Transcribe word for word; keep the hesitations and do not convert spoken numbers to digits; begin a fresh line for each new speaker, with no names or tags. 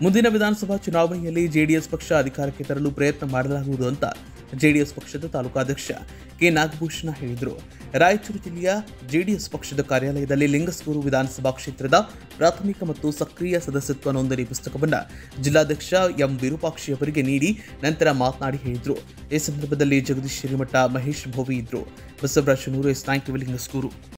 ಮುಂದಿನ ವಿಧಾನಸಭಾ ಚುನಾವಣೆಯಲ್ಲಿ ಜೆಡಿಎಸ್ ಪಕ್ಷ ಅಧಿಕಾರಕ್ಕೆ ತರಲು ಪ್ರಯತ್ನ ಮಾಡಲಾಗುವುದು ಅಂತ ಜೆಡಿಎಸ್ ಪಕ್ಷದ ತಾಲೂಕಾಧ್ಯಕ್ಷ ಕೆ ನಾಗಭೂಷಣ ಹೇಳಿದರು. ರಾಯಚೂರು ಜಿಲ್ಲೆಯ ಜೆಡಿಎಸ್ ಪಕ್ಷದ ಕಾರ್ಯಾಲಯದಲ್ಲಿ ಲಿಂಗಸ್ಗೂರು ವಿಧಾನಸಭಾ ಕ್ಷೇತ್ರದ ಪ್ರಾಥಮಿಕ ಮತ್ತು ಸಕ್ರಿಯ ಸದಸ್ಯತ್ವ ನೋಂದಣಿ ಪುಸ್ತಕವನ್ನು ಜಿಲ್ಲಾಧ್ಯಕ್ಷ ಎಂ ವಿರೂಪಾಕ್ಷಿ ಅವರಿಗೆ ನೀಡಿ ನಂತರ ಮಾತನಾಡಿ ಹೇಳಿದರು. ಈ ಸಂದರ್ಭದಲ್ಲಿ ಜಗದೀಶ್ ಹಿರೇಮಠ, ಮಹೇಶ್ ಭೋವಿ ಇದ್ದರು. ಬಸವರಾಜನೂರು, ಎಸ್ ನೈನ್ ಲಿಂಗಸ್ಗೂರು.